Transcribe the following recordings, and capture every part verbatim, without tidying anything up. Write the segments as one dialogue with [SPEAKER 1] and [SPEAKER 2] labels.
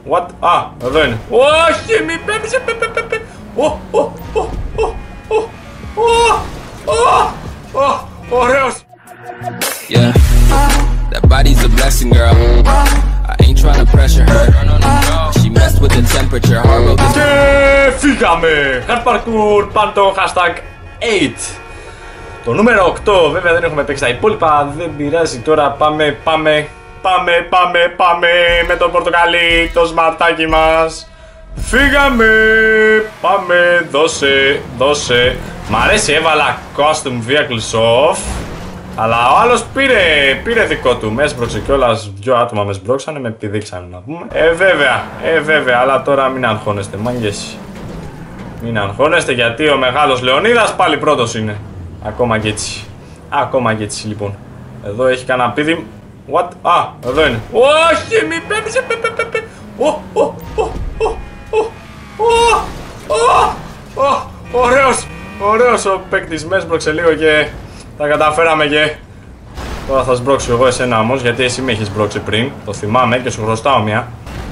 [SPEAKER 1] What? Α, εδώ είναι. Όχι, μη πέμψε. Ωραίος.
[SPEAKER 2] Yeah, that body's a blessing, girl. I ain't trying to pressure her. She messed with the temperature. Hard this.
[SPEAKER 1] Και φύγαμε. Hard parkour, πάντο, hashtag οκτώ. Το νούμερο οκτώ, βέβαια δεν έχουμε παίξει τα υπόλοιπα, δεν πειράζει. Τώρα πάμε, πάμε, πάμε, πάμε, πάμε με το πορτοκαλί, το σμαρτάκι μας. Φύγαμε, πάμε, δώσε, δώσε. Μ' αρέσει, έβαλα custom vehicles off. Αλλά ο άλλος πήρε, πήρε δικό του. Με έσπρωξε κιόλας, δυο άτομα με σμπρώξανε, με πηδήξανε να πούμε. Ε, βέβαια, ε, βέβαια, αλλά τώρα μην αγχώνεστε, μάγκες. Μην αγχώνεστε γιατί ο μεγάλος Λεωνίδας πάλι πρώτος είναι. Ακόμα κι έτσι. Ακόμα κι έτσι λοιπόν. Εδώ έχει κανένα πίδι. What? Α, εδώ είναι. Όχι, μη πέμψε. Ωραίος. Ωραίος ο παίκτης. Με έσπρωξε λίγο και τα καταφέραμε και τώρα θα σμπρώξω εγώ εσένα όμως, γιατί εσύ με έχεις σμπρώξει πριν. Το θυμάμαι και σου χρωστάω μια.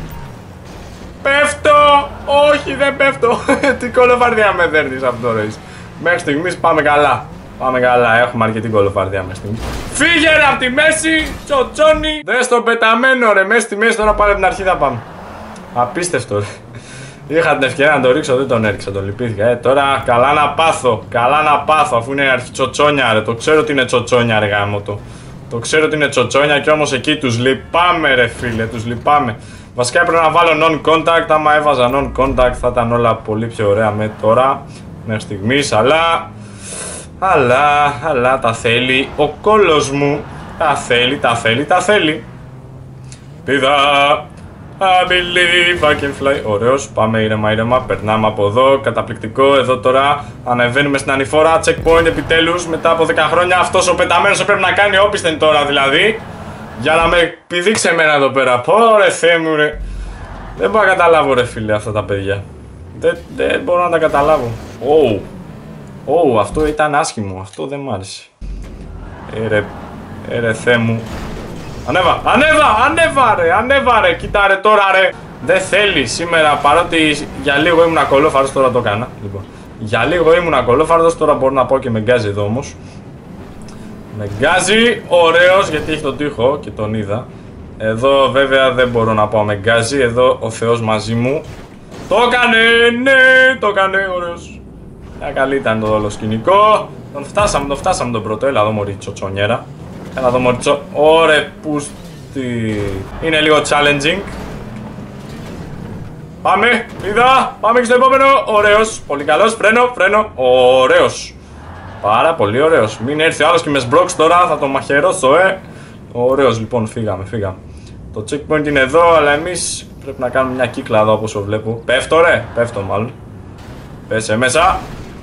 [SPEAKER 1] Πέφτω! Όχι, δεν πέφτω. Τι κολοφαρδιά με δέρνεις αυτό το race. Μέχρι στιγμής πάμε καλά. Πάμε καλά, έχουμε αρκετή κολοφαρδιά μέχρι στιγμής. Φύγε ρε απ' τη μέση, τσοτσόνι. Δες το πεταμένο ρε, μέσα στη μέση τώρα πάλι από την αρχή θα πάμε. Απίστευτο ρε. Είχα την ευκαιρία να το ρίξω, δεν τον έριξα, τον λυπήθηκα. Ε, τώρα καλά να πάθω, καλά να πάθω, αφού είναι αρχή τσοτσόνια ρε. Το ξέρω ότι είναι τσοτσόνια ρε γάμο το. Το ξέρω ότι είναι τσοτσόνια και όμως εκεί τους λυπάμαι ρε φίλε, τους λυπάμαι. Βασικά έπρεπε να βάλω non-contact, άμα έβαζα non-contact θα ήταν όλα πολύ πιο ωραία με τώρα. Μέχρι στιγμής, αλλά... Αλλά, αλλά τα θέλει ο κόλος μου. Τα θέλει, τα θέλει, τα θέλει. Πήδα. I believe I can fly. Ωραίος, πάμε ήρεμα ήρεμα, περνάμε από εδώ, καταπληκτικό. Εδώ τώρα ανεβαίνουμε στην ανηφόρα, checkpoint επιτέλους. Μετά από δέκα χρόνια αυτός ο πεταμένος πρέπει να κάνει όπισθεν τώρα δηλαδή. Για να με πηδήξει εμένα εδώ πέρα. Πω ρε Θεέ μου ρε. Δεν μπορώ να καταλάβω ρε φίλε αυτά τα παιδιά. Δεν, δεν μπορώ να τα καταλάβω. Oh. Ω, oh, αυτό ήταν άσχημο, αυτό δεν μ' άρεσε. Ε ρε, ε ρε Θεέ μου. Ανέβα, ανέβα, ανέβα ρε, ανέβα ρε, κοίτα ρε τώρα ρε. Δεν θέλει σήμερα, παρότι για λίγο ήμουν ακολόφαρδος, τώρα το έκανα. Λοιπόν, για λίγο ήμουν ακολόφαρδος, τώρα μπορώ να πάω και με γκάζει εδώ όμως. Με γκάζει, ωραίος, γιατί έχει τον τοίχο και τον είδα. Εδώ βέβαια δεν μπορώ να πάω με γκάζει, εδώ ο Θεός μαζί μου. Το έκανε, ναι, το έκανε, ωραίος. Μια καλή ήταν το όλο σκηνικό. Τον φτάσαμε, τον φτάσαμε τον πρώτο. Έλα εδώ μωρί τσοτσονιέρα. Έλα εδώ μωρί τσο... Ωρε πούστη. Είναι λίγο challenging. Πάμε, είδα, πάμε και στο επόμενο. Ωραίος, πολύ καλός, φρένο, φρένο. Ωραίος. Πάρα πολύ ωραίος. Μην έρθει ο άλλος και με σμπρώξει τώρα, θα τον μαχαιρώσω, ε. Ωραίος λοιπόν, φύγαμε, φύγαμε. Το checkpoint είναι εδώ, αλλά εμείς πρέπει να κάνουμε μια κύκλα εδώ όπως το βλέπω. Πέφτω ρε, πέφτω μάλλον. Πέσε μέσα.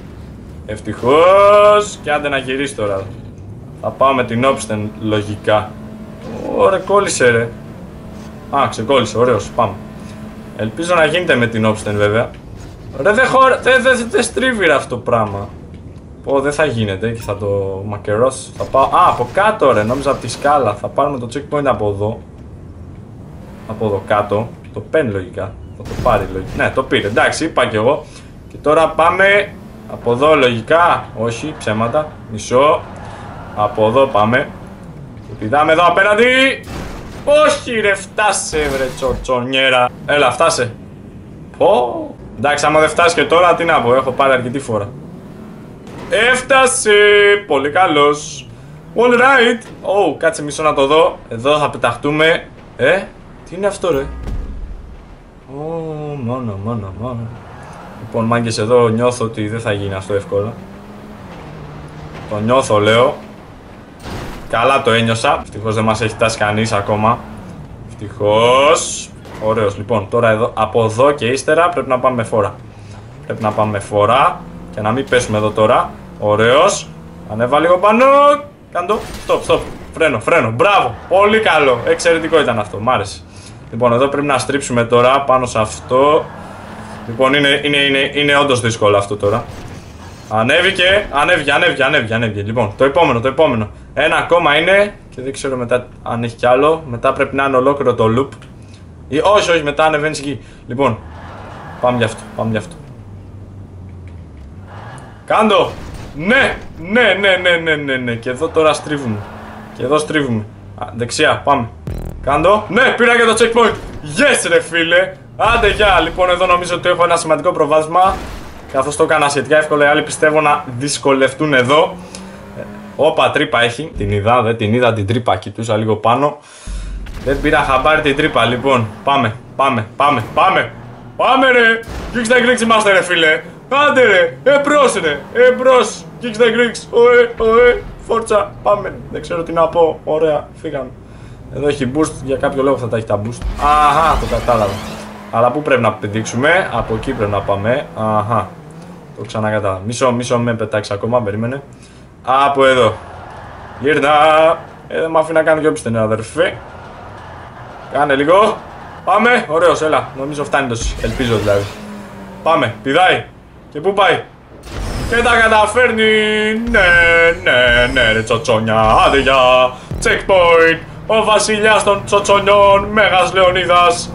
[SPEAKER 1] Ευτυχώς. Και άντε να γυρίσει τώρα. Θα πάω με την όπισθεν λογικά. Ωραία, κόλλησε ρε. Α, ξεκόλλησε, ωραίος, πάμε. Ελπίζω να γίνεται με την όπισθεν βέβαια. Ρε δεν χωρ... δε, δε, δε στρίβει ρε αυτό το πράγμα. Πω δεν θα γίνεται και θα το μακερώσω. Θα πάω... Α, από κάτω ρε, νόμιζα από τη σκάλα. Θα πάρουμε το checkpoint από εδώ. Από εδώ κάτω. Το παίρνει λογικά. Θα το πάρει λογικά. Ναι, το πήρε, εντάξει, είπα κι εγώ. Και τώρα πάμε από εδώ λογικά. Όχι, ψέματα. Μισό. Από εδώ πάμε. Και πηδάμε εδώ απέναντι. Όχι ρε, φτάσε βρε τσοτσονιέρα. Έλα, φτάσε. Πω. Εντάξει, άμα δεν φτάσει και τώρα, τι να πω, έχω πάρει αρκετή φορά. Έφτασε. Πολύ καλός. All right. Oh, κάτσε μισό να το δω. Εδώ θα πεταχτούμε. Ε, τι είναι αυτό ρε. Oh, μόνο, μόνο, μόνο. Λοιπόν, μάγκες, εδώ νιώθω ότι δεν θα γίνει αυτό εύκολα. Το νιώθω, λέω. Καλά το ένιωσα. Ευτυχώς δεν μας έχει φτάσει κανείς ακόμα. Ευτυχώς. Ωραίος. Λοιπόν, τώρα εδώ, από εδώ και ύστερα πρέπει να πάμε με φόρα. Πρέπει να πάμε με φόρα και να μην πέσουμε εδώ τώρα. Ωραίος. Ανέβα λίγο πάνω. Κάντο. Στοπ, στοπ. Φρένο, φρένο. Μπράβο. Πολύ καλό. Εξαιρετικό ήταν αυτό. Μ' άρεσε. Λοιπόν, εδώ πρέπει να στρίψουμε τώρα πάνω σε αυτό. Λοιπόν, είναι, είναι, είναι, είναι όντως δύσκολο αυτό τώρα. Ανέβηκε, ανέβηκε, ανέβηκε, ανέβηκε, ανέβηκε. Λοιπόν, το επόμενο, το επόμενο. Ένα ακόμα είναι και δεν ξέρω μετά αν έχει κι άλλο. Μετά πρέπει να είναι ολόκληρο το loop. Ή, όχι, όχι, μετά ανεβαίνεις εκεί. Λοιπόν, πάμε για αυτό, πάμε για αυτό. Κάντο! Ναι, ναι, ναι, ναι, ναι, ναι, ναι. Και εδώ τώρα στρίβουμε. Και εδώ στρίβουμε. Α, δεξιά, πάμε. Κάντο. Ναι, πήρα και το checkpoint. Yes, ρε φίλε. Άντε, γεια. Λοιπόν, εδώ νομίζω ότι έχω ένα σημαντικό προβάδισμα. Καθώς το έκανα σχετικά εύκολα, οι άλλοι πιστεύω να δυσκολευτούν εδώ. Όπα, τρύπα έχει. Την είδα, δεν την είδα την τρύπα. Κοιτούσα λίγο πάνω. Δεν πήρα χαμπάρι την τρύπα. Λοιπόν, πάμε, πάμε, πάμε, πάμε. Πάμε, ρε. Kicks the Greeks είμαστε, ρε φίλε. Άντε, ρε. Εμπρός, ρε. Εμπρός. Kicks the Greeks. Ωε, ωε. Φόρτσα. Πάμε. Δεν ξέρω τι να πω. Ωραία, φύγαμε. Εδώ έχει boost. Για κάποιο λόγο θα τα έχει τα boost. Αχα, το κατάλαβα. Αλλά πού πρέπει να πηδήξουμε? Από εκεί πρέπει να πάμε. Αχα. Το ξανακατάλαβα. Μισό, μισό με πετάξει ακόμα. Περίμενε. Από εδώ. Γύρνα. Ε, δεν μ' αφήνει να κάνω πιο πίστενε, αδερφέ. Κάνε λίγο. Πάμε. Ωραίος, έλα. Νομίζω φτάνει τόσο. Ελπίζω δηλαδή. Πάμε. Πηδάει. Και πού πάει? Και τα καταφέρνει. Ναι, ναι, ναι, ρε τσοτσόνια. Άντε για checkpoint. Ο βασιλιάς των τσοτσονιών. Μέγας Λεωνίδας.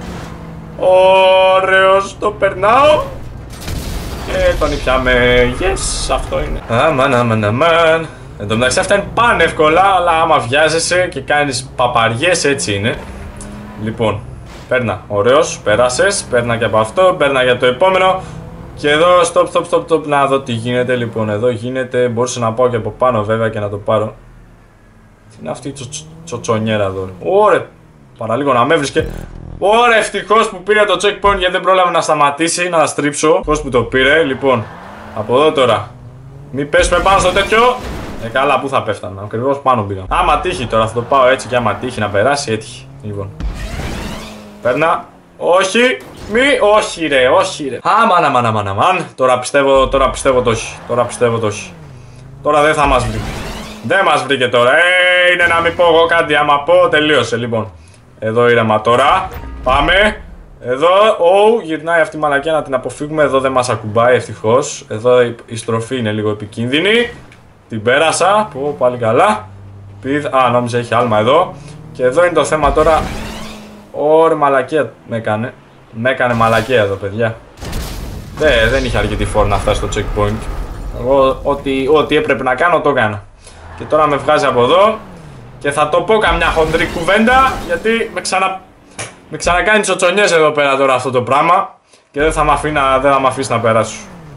[SPEAKER 1] Ωραίος. Το περνάω. Και τον ήπιαμε. Yes, αυτό είναι. Αμαν, αμαν, αμαν. Εν τω μεταξύ αυτά είναι πανεύκολα, αλλά άμα βιάζεσαι και κάνεις παπαριές, έτσι είναι. Λοιπόν, παίρνα. Ωραίος, πέρασες. Παίρνα και από αυτό. Παίρνα για το επόμενο. Και εδώ, stop, stop, stop, stop. Να δω τι γίνεται. Λοιπόν, εδώ γίνεται. Μπορούσα να πάω και από πάνω βέβαια και να το πάρω. Τι είναι αυτή η τσο, τσο, τσοτσονιέρα εδώ? Ωραία. Παραλίγο να με έβρισκε. Ωραία, ευτυχώς που πήρε το checkpoint γιατί δεν πρόλαβε να σταματήσει, να στρίψω. Ευτυχώς που το πήρε. Λοιπόν, από εδώ τώρα. Μην πέσουμε πάνω στο τέτοιο. Ε, καλά, πού θα πέφτανα? Ακριβώς πάνω πήγα. Άμα τύχει τώρα, θα το πάω έτσι και άμα τύχει να περάσει, έτυχε. Λοιπόν. Παίρνα. Όχι. Μη. Όχι, ρε, όχι, ρε. Αμαν, αμαν, αμαν, αμαν. Τώρα πιστεύω, τώρα πιστεύω το όχι. Τώρα πιστεύω το όχι. Τώρα δεν θα μας βρει. Δεν μας βρήκε τώρα. Ε, είναι να μην πω εγώ κάτι. Άμα πω, τελείωσε. Λοιπόν. Εδώ ήρεμα τώρα. Πάμε. Εδώ. Oh, γυρνάει αυτή η μαλακία να την αποφύγουμε. Εδώ δεν μας ακουμπάει ευτυχώς. Εδώ η στροφή είναι λίγο επικίνδυνη. Την πέρασα. Πω, πάλι καλά. Πηδ... Α, νόμιζα έχει άλμα εδώ. Και εδώ είναι το θέμα τώρα. Ωραία, μαλακία με έκανε. Με έκανε μαλακία εδώ, παιδιά. Δε, δεν είχε αρκετή φόρ να φτάσει στο checkpoint. Εγώ ό,τι, ό,τι έπρεπε να κάνω το έκανα. Και τώρα με βγάζει από εδώ. Και θα το πω καμιά χοντρή κουβέντα. Γιατί με, ξανα... με ξανακάνει τσοτσονιές εδώ πέρα τώρα αυτό το πράγμα. Και δεν θα μ' αφήσει να περάσω.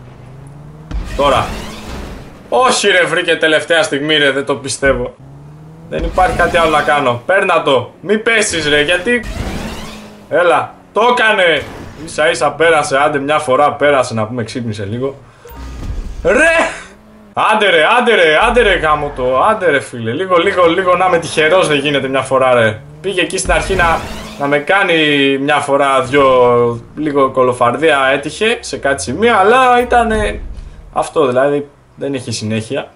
[SPEAKER 1] Τώρα. Όχι ρε, βρήκε τελευταία στιγμή ρε, δεν το πιστεύω. Δεν υπάρχει κάτι άλλο να κάνω. Παίρνα το. Μη πέσεις ρε, γιατί... Έλα, το έκανε. Ίσα ίσα πέρασε, άντε μια φορά πέρασε, να πούμε ξύπνησε λίγο. Ρε! Άντε ρε, άντε ρε, άντε ρε γάμο το, άντε ρε φίλε. Λίγο, λίγο, λίγο να είμαι τυχερός δεν γίνεται μια φορά ρε. Πήγε εκεί στην αρχή να, να με κάνει μια φορά δυο λίγο κολοφαρδία, έτυχε σε κάτι σημεία, αλλά ήταν αυτό δηλαδή, δεν έχει συνέχεια.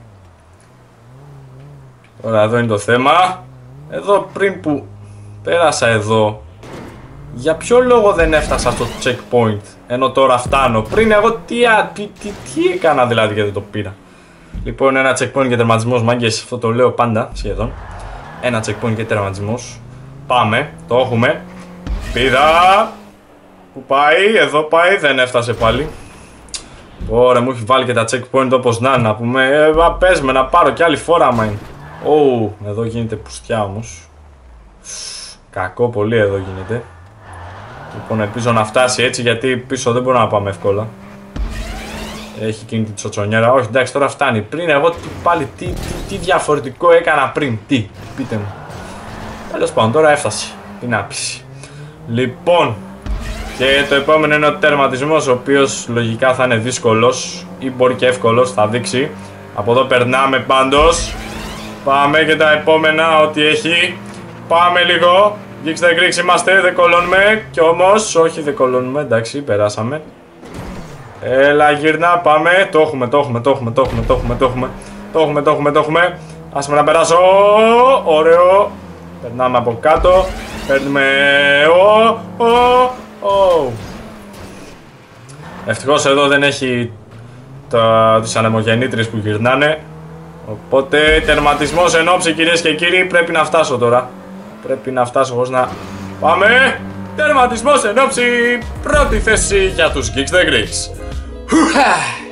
[SPEAKER 1] Τώρα εδώ είναι το θέμα. Εδώ πριν που πέρασα εδώ, για ποιο λόγο δεν έφτασα στο checkpoint ενώ τώρα φτάνω? Πριν εγώ τι, τι, τι, τι έκανα δηλαδή και δεν το πήρα? Λοιπόν, ένα checkpoint και τερματισμός, μάγκες, αυτό το λέω πάντα σχεδόν. Ένα checkpoint και τερματισμός. Πάμε, το έχουμε. Πήδα. Πού πάει? Εδώ πάει, δεν έφτασε πάλι. Ωραία, μου έχει βάλει και τα checkpoint όπως να είναι, να πούμε. Ε, πες με να πάρω κι άλλη φορά άμα είναι. Ω, εδώ γίνεται πουστιά όμως. Κακό πολύ εδώ γίνεται. Λοιπόν, ελπίζω να φτάσει έτσι γιατί πίσω δεν μπορούμε να πάμε εύκολα. Έχει εκείνη την τσοτσονιέρα. Όχι, εντάξει, τώρα φτάνει. Πριν εγώ τι, πάλι τι, τι, τι διαφορετικό έκανα πριν? Τι, πείτε μου. Τέλος πάντων, τώρα έφτασε. Τι να πεις. Λοιπόν, και το επόμενο είναι ο τερματισμός, ο οποίος λογικά θα είναι δύσκολος ή μπορεί και εύκολος, θα δείξει. Από εδώ περνάμε πάντως. Πάμε και τα επόμενα, ό,τι έχει. Πάμε λίγο. Kicks the Greeks είμαστε, δεν κολώνουμε. Κι όμως, όχι δεν κολώνουμε, εντάξει, περάσαμε. Έλα γύρνα, πάμε. Το έχουμε, το έχουμε, το έχουμε, το έχουμε, το έχουμε, το έχουμε. Το έχουμε, το έχουμε, το έχουμε. Άσε με να περάσω. Ωραίο. Περνάμε από κάτω. Παίρνουμε. Ω, ω, ω. Ευτυχώς εδώ δεν έχει τα, τις ανεμογεννήτριες που γυρνάνε. Οπότε τερματισμός εν όψη, κυρίες και κύριοι. Πρέπει να φτάσω τώρα. Πρέπει να φτάσω χωρίς να... Πάμε! τερματισμός εν όψη πρώτη θέση για τους Geeks the Greeks.